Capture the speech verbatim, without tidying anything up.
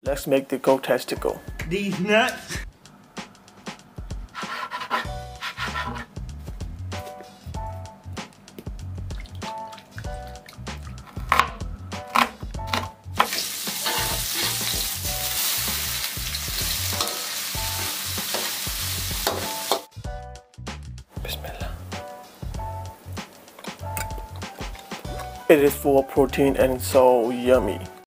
Let's make the goat testicle. These nuts. Bismillah. It is full of protein and so yummy.